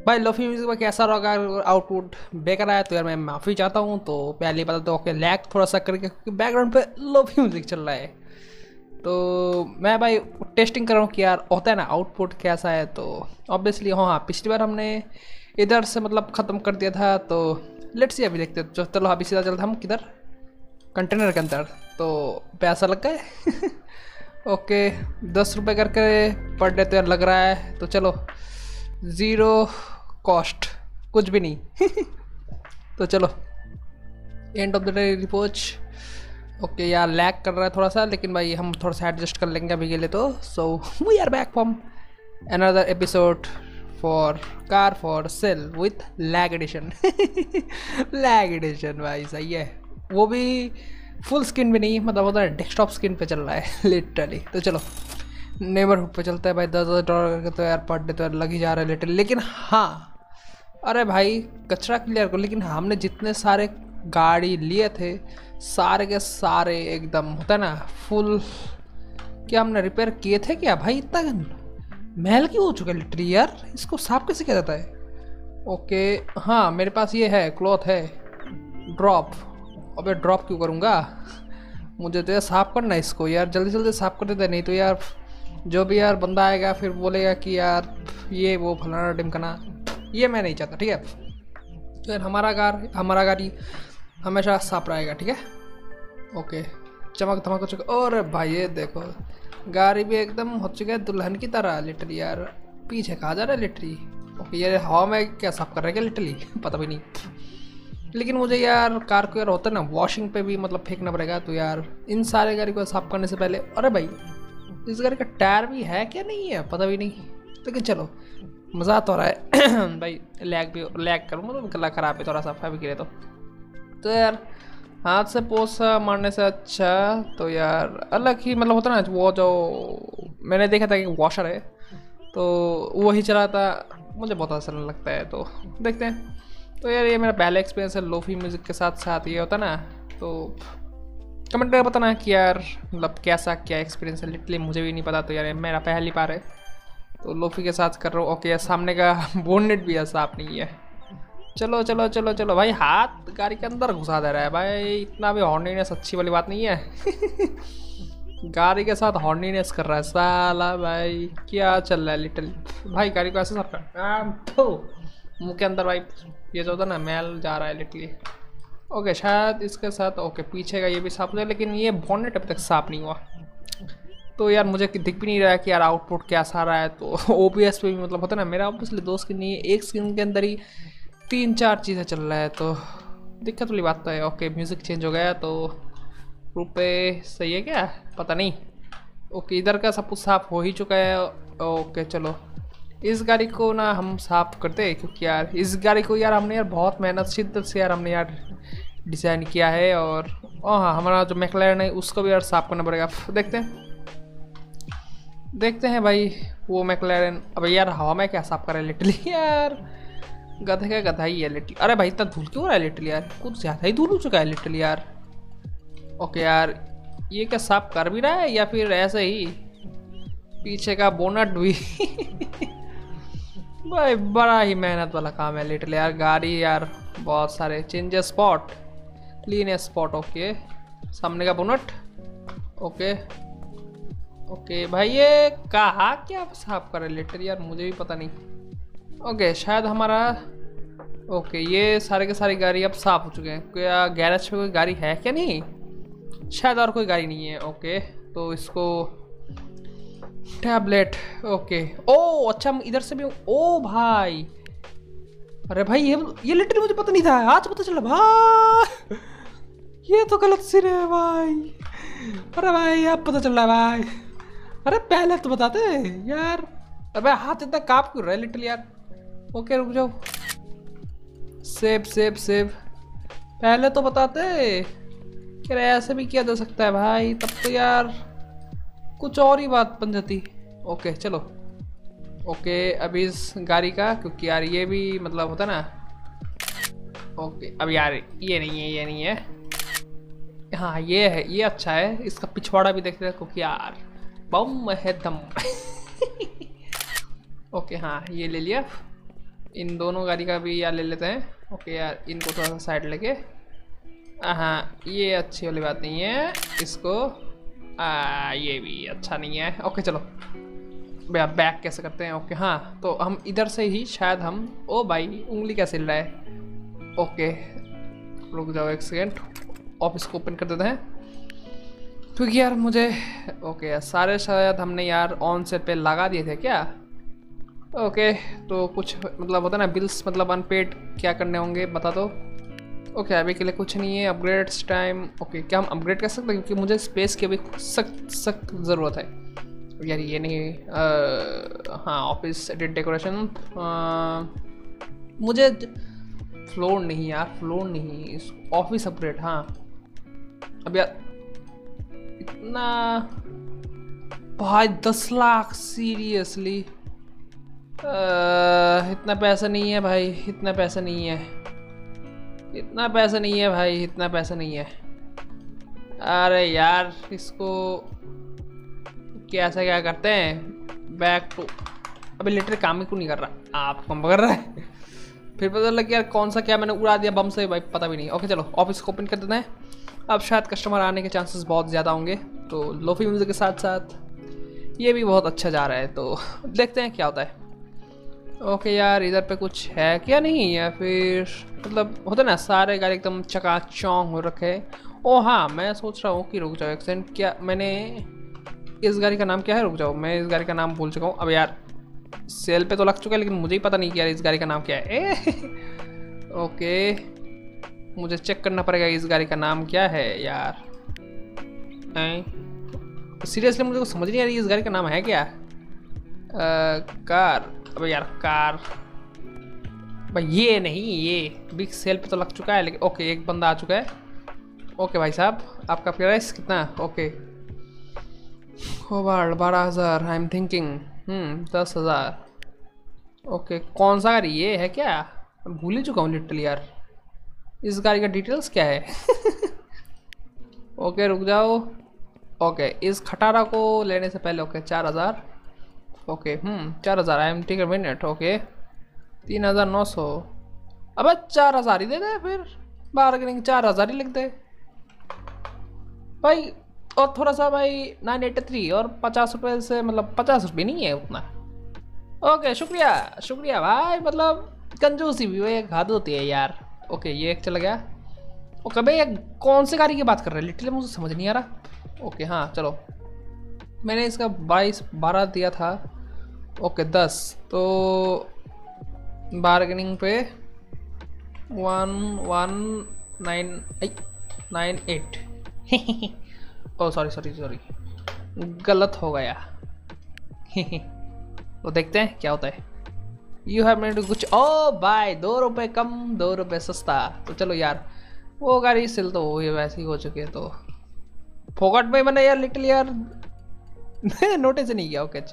भाई lofi music में कैसा रहा आउटपुट बेकार आया तो यार मैं माफ़ी चाहता हूँ। तो पहले बता दो ओके लैग थोड़ा सा करके क्योंकि बैकग्राउंड पे लोफी म्यूजिक चल रहा है। तो मैं भाई टेस्टिंग कर रहा हूँ कि यार होता है ना आउटपुट कैसा है। तो ऑब्वियसली हाँ पिछली बार हमने इधर से मतलब ख़त्म कर दिया था। तो लेट्स सी अभी देखते हैं। चलो अभी सीधा चलते हम किधर कंटेनर के अंदर। तो पैसा लग गए ओके 10 रुपये करके पर डे तो यार लग रहा है। तो चलो ज़ीरो कॉस्ट कुछ भी नहीं तो चलो end of the day report. Okay यार लैग कर रहा है थोड़ा सा लेकिन भाई हम थोड़ा सा एडजस्ट कर लेंगे अभी के लिए। तो so we are back from another episode for car for sale with lag edition lag edition भाई सही है। वो भी फुल स्क्रीन भी नहीं मतलब होता है डेस्कटॉप स्क्रीन पे चल रहा है लिटरली। तो चलो नेबरहुड पे चलता है भाई। $10,000 करके तो यार पर डे तो यार लग ही जा रहा है लिटरली। लेकिन हाँ अरे भाई कचरा क्लियर करो। लेकिन हमने जितने सारे गाड़ी लिए थे सारे के सारे एकदम होता है ना फुल क्या हमने रिपेयर किए थे क्या भाई। इतना महल क्यों हो चुका है लिटरली यार। इसको साफ कैसे किया जाता है। ओके हाँ मेरे पास ये है क्लॉथ है ड्रॉप। अबे ड्रॉप क्यों करूँगा मुझे तो यार साफ़ करना है इसको यार जल्दी जल्दी साफ़ कर देते नहीं तो यार जो भी यार बंदा आएगा फिर बोलेगा कि यार ये वो फलाना ढिमकाना ये मैं नहीं चाहता ठीक है। तो यार हमारा गाड़ी हमेशा साफ रहेगा ठीक है। ओके चमक धमक हो चुका। और भाई ये देखो गाड़ी भी एकदम हो चुका है दुल्हन की तरह लिटरली यार। पीछे कहाँ जा रहा है लिटरली। ओके यार हवा में क्या साफ कर रहा है क्या लिटरली पता भी नहीं। लेकिन मुझे यार कार को यार होता है ना वॉशिंग पे भी मतलब फेंकना पड़ेगा। तो यार इन सारे गाड़ी को साफ करने से पहले अरे भाई इस गाड़ी का टायर भी है क्या नहीं है पता भी नहीं। लेकिन चलो मज़ा तो आ रहा है भाई। लैग करूँ मतलब गला ख़राब है थोड़ा सा अभी के लिए। तो यार हाथ से पोसा मारने से अच्छा तो यार अलग ही मतलब होता ना वो जो मैंने देखा था कि वॉशर है तो वही चला था मुझे बहुत आसान लगता है। तो देखते हैं। तो यार ये मेरा पहला एक्सपीरियंस है लोफी म्यूज़िक के साथ ये होता ना। तो कमेंट करके बताना कि यार मतलब कैसा क्या एक्सपीरियंस है लिटरली मुझे भी नहीं पता। तो यार मेरा पहली बार है तो लोफी के साथ कर रहा हूँ। ओके यार सामने का बोनेट भी है साफ नहीं है। चलो चलो चलो चलो भाई हाथ गाड़ी के अंदर घुसा दे रहा है भाई। इतना भी हॉर्नीनेस अच्छी वाली बात नहीं है गाड़ी के साथ हॉर्नीनेस कर रहा है साला भाई। क्या चल रहा है लिटरली भाई गाड़ी को ऐसे साफ कर मुँह के अंदर भाई ये जो होता ना मैल जा रहा है लिटरली। ओके शायद इसके साथ ओके पीछे का ये भी साफ हो जाए लेकिन ये बॉनेट अभी तक साफ नहीं हुआ। तो यार मुझे दिख भी नहीं रहा है कि यार आउटपुट क्या सा रहा है। तो OBS पे भी मतलब होता है ना मेरा ऑब्वियसली 2 स्क्रीन नहीं है एक स्क्रीन के अंदर ही 3-4 चीज़ें चल रहा है। तो दिक्कत वाली बात तो है। ओके म्यूज़िक चेंज हो गया तो रुपये सही है क्या पता नहीं। ओके इधर का सब कुछ साफ हो ही चुका है। ओके चलो इस गाड़ी को ना हम साफ़ करते हैं क्योंकि यार इस गाड़ी को यार हमने यार बहुत मेहनत शिद्दत से यार हमने यार डिज़ाइन किया है। और हाँ हमारा जो मैकलैरन है उसको भी यार साफ़ करना पड़ेगा। देखते हैं भाई वो मैकलैरन। अब यार हवा में क्या साफ़ कर रहा है लिटरली यार गधा का गधा ही है लिटरली। अरे भाई इतना धूल क्यों हो रहा है लिटरली यार कुछ ज़्यादा ही धूल हो चुका है लिटरली यार। ओके यार ये क्या साफ़ कर भी रहा है या फिर ऐसे ही पीछे का बोनट भी भाई बड़ा ही मेहनत वाला काम है लिटरली यार। गाड़ी यार बहुत सारे change spot clean spot. Okay सामने का बोनट ओके ओके भाई ये कहा क्या साफ कर रहे लिटरली यार मुझे भी पता नहीं। ओके शायद हमारा ओके ये सारे के सारी गाड़ी अब साफ हो चुके हैं। क्या गैरेज पे कोई गाड़ी है क्या नहीं शायद और कोई गाड़ी नहीं है। ओके तो इसको टैबलेट ओके ओ अच्छा हम इधर से भी ओ भाई अरे भाई ये लिटरली मुझे पता नहीं था आज पता चला भाई। ये तो गलत सिर है भाई। अरे भाई अब पता चल रहा है भाई। अरे पहले तो बताते यार। अबे हाथ इतना कांप क्यों रहा है लिटरली यार। ओके रुक जाओ सेव पहले तो बताते कि ऐसे भी किया जा सकता है भाई तब तो यार कुछ और ही बात बन जाती। ओके चलो ओके अभी इस गाड़ी का क्योंकि यार ये भी मतलब होता ना। ओके अब यार ये नहीं है हाँ ये है ये अच्छा है। इसका पिछवाड़ा भी देखते हैं क्योंकि यार बम है दम ओके हाँ ये ले लिया। इन दोनों गाड़ी का भी यार ले लेते हैं। ओके यार, इनको थोड़ा सा साइड लेके, हाँ ये अच्छी वाली बात नहीं है। इसको ये भी अच्छा नहीं है। ओके चलो भैया, बैक कैसे करते हैं? ओके हाँ, तो हम इधर से ही शायद हम, ओ भाई उंगली कैसे हिल रहा है? ओके रुक जाओ एक सेकेंड, ऑफिस को ओपन कर देते हैं क्योंकि यार मुझे, ओके यार सारे शायद हमने यार ऑन सेल पे लगा दिए थे क्या? ओके तो कुछ मतलब होता है ना बिल्स, मतलब अनपेड क्या करने होंगे बता दो। ओके अभी के लिए कुछ नहीं है। अपग्रेड्स टाइम, ओके क्या हम अपग्रेड कर सकते हैं? क्योंकि मुझे स्पेस की अभी सख्त ज़रूरत है यार। ये नहीं हाँ, ऑफिस एडिट डेकोरेशन, मुझे फ्लोर नहीं यार, फ्लोर नहीं, ऑफिस अपग्रेड। हाँ अब यार इतना भाई 10 लाख सीरियसली? इतना पैसा नहीं है भाई, इतना पैसा नहीं है, इतना पैसा नहीं है भाई, इतना पैसा नहीं है। अरे यार इसको कैसा क्या करते हैं? बैक टू, अभी लिटरली काम ही क्यों नहीं कर रहा? आप कम कर रहा है फिर पता लग यार कौन सा क्या मैंने उड़ा दिया बम से भाई, पता भी नहीं। ओके चलो ऑफिस को ओपन कर देते हैं। अब शायद कस्टमर आने के चांसेस बहुत ज़्यादा होंगे, तो लोफी म्यूजिक के साथ साथ ये भी बहुत अच्छा जा रहा है, तो देखते हैं क्या होता है। ओके यार इधर पे कुछ है क्या? नहीं, या फिर मतलब होता है ना सारे गाड़ी एकदम चकाचौंध हो रखे हैं। ओ हाँ मैं सोच रहा हूँ कि रुक जाओ एक सेकंड, क्या मैंने इस गाड़ी का नाम क्या है? रुक जाओ मैं इस गाड़ी का नाम भूल चुका हूँ। अब यार सेल पे तो लग चुका है लेकिन मुझे ही पता नहीं कि यार इस गाड़ी का नाम क्या है। ओके मुझे चेक करना पड़ेगा इस गाड़ी का नाम क्या है यार। सीरियसली मुझे कुछ समझ नहीं आ रही इस गाड़ी का नाम है क्या? कार, अबे यार कार भाई, ये नहीं, ये बिग सेल पे तो लग चुका है लेकिन ओके एक बंदा आ चुका है। ओके भाई साहब आपका प्राइस कितना? Okay over 12,000, I am thinking 10,000। Okay कौन सा गाड़ी ये है क्या? भूल ही चुका हूँ लिटरली यार, इस गाड़ी का डिटेल्स क्या है? ओके रुक जाओ। ओके इस खटारा को लेने से पहले okay 4,000। Okay 4,000, I am take a minute. Okay 3,900, अब 4,000 ही दे दे फिर, बार्गेनिंग 4,000 ही लिख दे भाई। और थोड़ा सा भाई 983 और 50 रुपये से, मतलब 50 रुपये नहीं है उतना। ओके शुक्रिया शुक्रिया भाई, मतलब कंजूसी भी वो एक हद होती है यार। ओके ये एक चला गया। ओ कभी कौन सी गाड़ी की बात कर रहे हैं लिटरली मुझे समझ नहीं आ रहा। ओके हाँ चलो, मैंने इसका 12 दिया था। ओके 10, तो बार्गेनिंग पे 1198। ओ सॉरी गलत हो गया। तो देखते हैं क्या होता है। यू हैव मेड कुछ, ओ भाई 2 रुपये कम 2 रुपये सस्ता। तो चलो यार वो गाड़ी सिल तो हो वैसे ही हो चुकी है, तो फोकट में मैंने यार लिटल यार नोटिस नहीं किया। ओके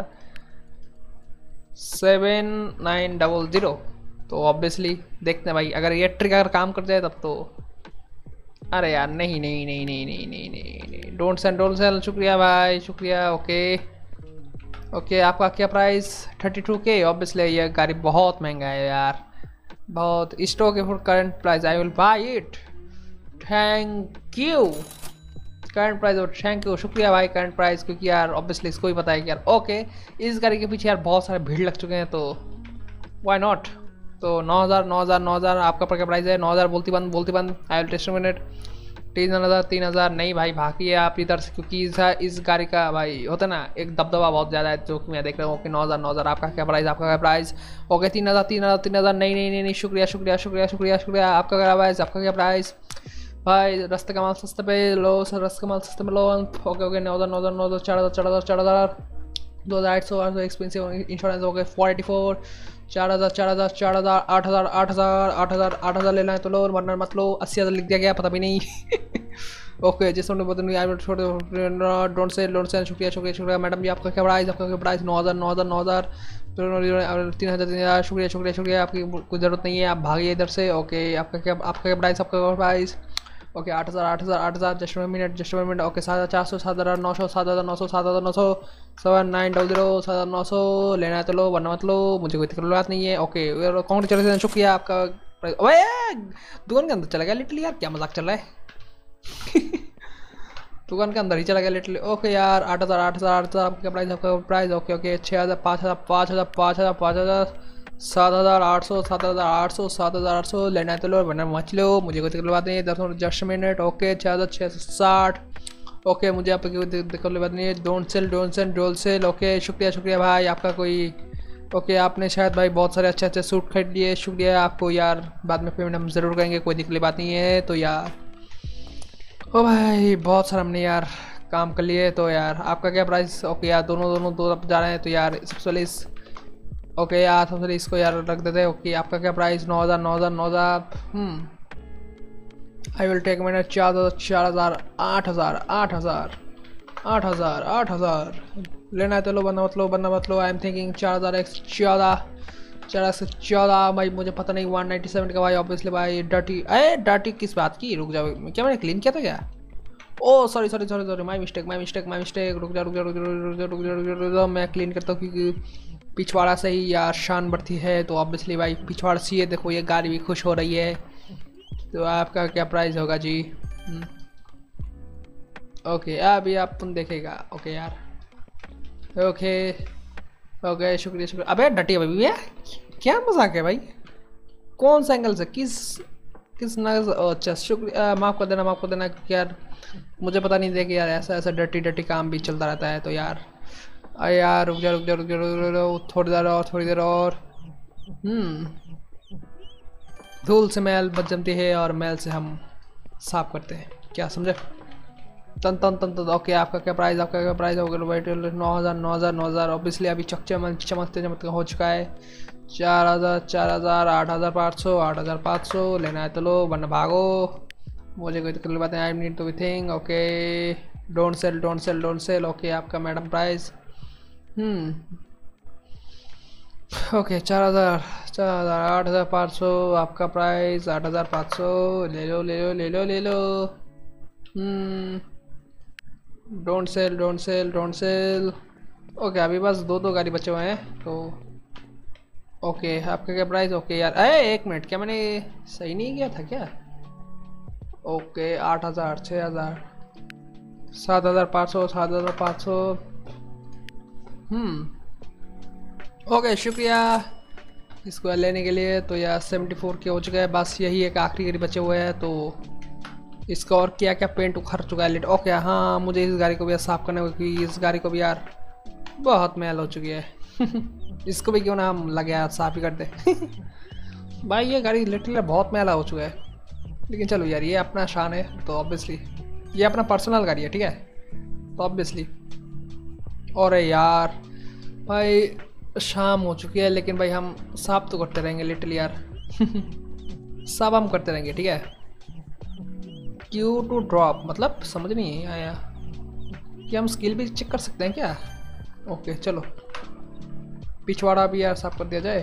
6,7,900। तो ऑब्वियसली देखते हैं भाई, अगर ये ट्रिक अगर काम कर जाए तब तो। अरे यार नहीं नहीं नहीं नहीं नहीं नहीं नहीं नहीं, डोंट सेल। शुक्रिया भाई शुक्रिया। ओके ओके आपका क्या प्राइस? 32K। ऑब्वियसली ये गाड़ी बहुत महंगा है यार, बहुत। Stock for current price, I will buy it, thank you. Current price और थैंक यू, शुक्रिया भाई करंट प्राइस, क्योंकि यार ऑब्वियसली इसको ही पता है कि यार ओके इस गाड़ी के पीछे यार बहुत सारे भीड़ लग चुके हैं, तो व्हाई नॉट। तो 9,000 आपका पर क्या प्राइस है? 9,000 बोलती बंद। I will test minute. 3,000 नहीं भाई बाकी है आप इधर से, क्योंकि इस गाड़ी का भाई होता है ना एक दबदबा बहुत ज़्यादा है, जो कि मैं देख रहा हूँ। ओके 9,000 आपका क्या प्राइस? ओके 3,000 नहीं शुक्रिया आपका क्या प्राइस? भाई रास्ते का माल सस्ते पे लो, रास्ते का माल सस्ते में लो। Okay 9,000 4,000 2,800 expensive insurance. ओके 484 4,000 8,000 लेना है तो लो, वरना मत लो। 80,000 लिख दिया गया, पता भी नहीं। ओके जिस डोंट से शुक्रिया मैडम जी आपका क्या प्राइस? 9,000 3,000 शुक्रिया आपकी कोई ज़रूरत नहीं है, आप भागिए इधर से। ओके आपका क्या price? Okay 8,000 8,000 8,000 just minute okay 7,400 7,900 7,900 7,900 7,900 7,900 लेना है तो लो वरना मत लो, मुझे कोई दिक्कत बात नहीं है। ओके कॉन्ग्रेचुलेसन, शुक्रिया आपका। ओए दुकान के अंदर चला गया लिटरली यार, क्या मजाक चल रहा है। दुकान के अंदर ही चला गया लिटरली। ओके यार 8,000 8,000 8,000 आपका प्राइस, आपका प्राइस। ओके ओके 6,000 5,000 5,000 5,000 5,000 7,800 7,800 7,800 लेना है तो लो वरना मच लो, मुझे कोई दिक्कत बात नहीं है। 10 जस्ट मिनट ओके 4,660 ओके मुझे आपकी कोई दिक्कत बात नहीं है। डोंट सेल ओके शुक्रिया शुक्रिया भाई आपका कोई। ओके आपने शायद भाई बहुत सारे अच्छे अच्छे सूट खरीद लिए, शुक्रिया आपको यार, बाद में पेमेंट हम ज़रूर करेंगे, कोई दिक्कत बात नहीं है। तो यार ओ भाई बहुत सारा हमने यार काम कर लिए। तो यार आपका क्या प्राइस? ओके यार दोनों दो जा रहे हैं तो यार सबसे पहले इस ओके यार सबसे पहले इसको यार रख देते हैं। ओके आपका क्या प्राइस? 9,000 9,000 9,000 आई विल टेक मैंने 4,000 4,000 8,000 8,000 8,000 8,000 लेना है तो लो बनना मत लो। आई एम थिंकिंग 4,000 x 14 भाई मुझे पता नहीं 197 का भाई ऑब्वियसली भाई। डर्टी किस बात की? रुक जाओ क्या मैंने क्लीन किया था क्या? Oh sorry my mistake. रुक जा मैं क्लीन करता हूँ क्योंकि पिछवाड़ा से ही यार शान बढ़ती है, तो ऑब्वियसली भाई पिछवाड़ा सी है। देखो ये गाड़ी भी खुश हो रही है। तो आपका क्या प्राइस होगा जी? ओके अभी आप देखेगा। ओके यार ओके शुक्रिया। अबे डटी भाई भैया क्या मजाक है भाई? कौन सा एंगल से किस नजर? अच्छा शुक्रिया, माफ़ कर देना क्योंकि यार मुझे पता नहीं था कि यार ऐसा डटी काम भी चलता रहता है। तो यार अरे यार रुक जा थोड़ी देर और धूल से मैल बच जमती है और मैल से हम साफ करते हैं, क्या समझे? तन ओके आपका क्या प्राइस? होगा 9,000 ऑब्वियसली अभी चमकते हो चुका है। 4,000 8,500 लेना है तो लो वरना भागो, मुझे कोई दिक्कत बात नहीं। I need to think okay don't sell okay आपका मैडम प्राइस ओके 4,000 8,500 आपका प्राइस 8,500 ले लो। डोंट सेल ओके अभी बस दो गाड़ी बचे हुए हैं तो ओके आपका क्या प्राइस? ओके यार एक मिनट, क्या मैंने सही नहीं किया था क्या? ओके 8,000 6,000 7,500 ओके शुक्रिया इसको लेने के लिए। तो यार 74 के हो चुका है, बस यही एक आखिरी गाड़ी बचे हुए हैं। तो इसका और क्या पेंट उखड़ चुका है ओके हाँ मुझे इस गाड़ी को भी साफ़ करना है क्योंकि इस गाड़ी को भी यार बहुत मैल हो चुकी है। इसको भी क्यों ना हम लगे यार साफ़ ही कर दे। भाई ये गाड़ी लिटरली बहुत मैला हो चुका है, लेकिन चलो यार ये अपना शान है तो ऑब्वियसली ये अपना पर्सनल गाड़ी है, ठीक है? तो ऑब्वियसली और यार भाई शाम हो चुकी है लेकिन भाई हम साफ तो करते रहेंगे लिटरली यार। साफ हम करते रहेंगे, ठीक है? क्यू टू ड्रॉप मतलब समझ नहीं आया कि हम स्किल भी चेक कर सकते हैं क्या? ओके चलो पिछवाड़ा भी यार साफ कर दिया जाए।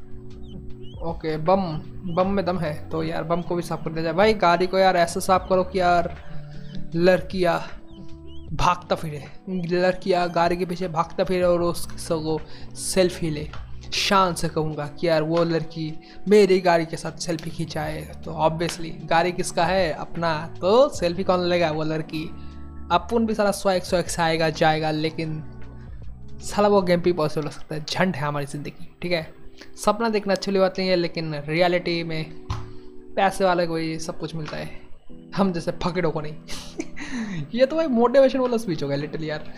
ओके बम में दम है तो यार बम को भी साफ कर दिया जाए। भाई गाड़ी को यार ऐसे साफ करो कि यार लड़कियाँ भागता फिरे, लड़कियाँ गाड़ी के पीछे भागता फिरे और उसको सेल्फी ले। शान से कहूँगा कि यार वो लड़की मेरी गाड़ी के साथ सेल्फी खिंचाए। तो ऑब्वियसली गाड़ी किसका है? अपना, तो सेल्फी कौन लेगा? वो लड़की। अपन भी सारा स्वैग से आएगा जाएगा, लेकिन साला वो गेम पे पॉसिबल हो सकता है। झंड है हमारी ज़िंदगी, ठीक है? सपना देखना अच्छी बात नहीं है, लेकिन रियलिटी में पैसे वाले को ही सब कुछ मिलता है, हम जैसे फकीरों को नहीं। ये तो भाई मोटिवेशन वाला स्पीच हो गया लिटरली यार।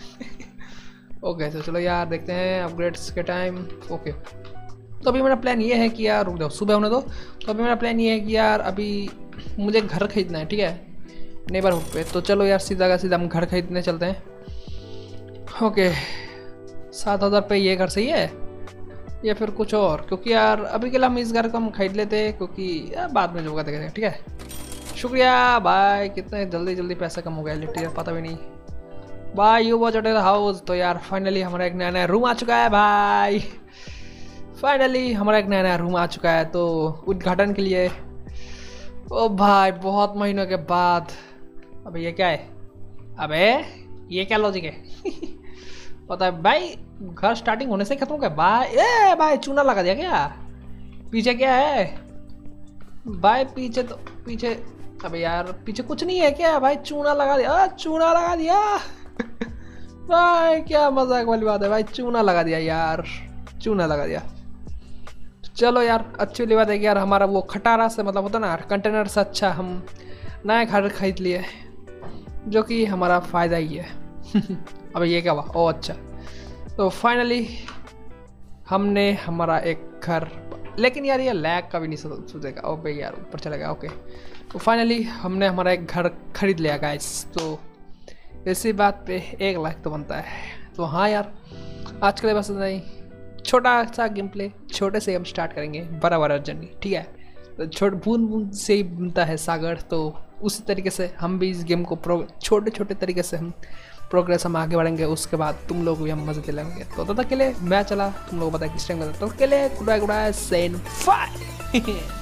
ओके तो चलो यार देखते हैं अपग्रेड्स के टाइम। ओके तो अभी मेरा प्लान ये है कि यार रुक जाओ सुबह होने दो। तो अभी मेरा प्लान ये है कि यार अभी मुझे घर खरीदना है, ठीक है? नेबरहुड पे। तो चलो यार सीधा हम घर खरीदने चलते हैं। ओके 7,000 पे ये घर सही है या फिर कुछ और? क्योंकि यार अभी के लिए हम इस घर को हम खरीद लेते हैं क्योंकि यार बाद में जो होगा देखेंगे, ठीक है? शुक्रिया भाई, कितने जल्दी पैसा कम हो गया लिटरली यार, पता भी नहीं। भाई यू वॉच द हाउस। तो यार फाइनली हमारा एक नया रूम आ चुका है भाई। फाइनली हमारा एक नया रूम आ चुका है। तो उद्घाटन के लिए ओ भाई बहुत महीनों के बाद। अबे ये क्या है? अबे ये क्या लॉजिक है? पता है भाई, घर स्टार्टिंग होने से खत्म हो गया भाई। ए भाई चूना लगा दिया क्या? पीछे क्या है भाई? पीछे तो पीछे, अबे यार पीछे कुछ नहीं है क्या भाई? चूना लगा दिया, चूना लगा दिया। भाई क्या मजाक वाली बात है भाई, चूना लगा दिया यार, चूना लगा दिया। चलो यार अच्छी वाली बात है कि यार हमारा वो खटारा से मतलब होता ना कंटेनर से अच्छा हम नया घर खरीद लिए, जो कि हमारा फ़ायदा ही है। अबे ये क्या हुआ? ओह अच्छा, तो फाइनली हमने हमारा एक घर, लेकिन यार ये लैग का भी नहीं सोचेगा। ओ भाई यार ऊपर चला गया। ओके, तो फाइनली हमने हमारा एक घर खरीद लिया गाइस। तो इसी बात पे 1 लाख तो बनता है। तो हाँ यार आज के लिए बस नहीं, छोटा सा गेम प्ले, छोटे से हम स्टार्ट करेंगे बड़ा बड़ा जर्नी, ठीक है? तो बूंद बूंद से ही बनता है सागर, तो उसी तरीके से हम भी इस गेम को छोटे छोटे तरीके से हम प्रोग्रेस हम आगे बढ़ेंगे। उसके बाद तुम लोग भी हम मजे दिलाएंगे। तो तब तक के लिए मैं चला, तुम लोग बताए किस टाइम, तब तक के लिए गुड बाय सेन फाइव।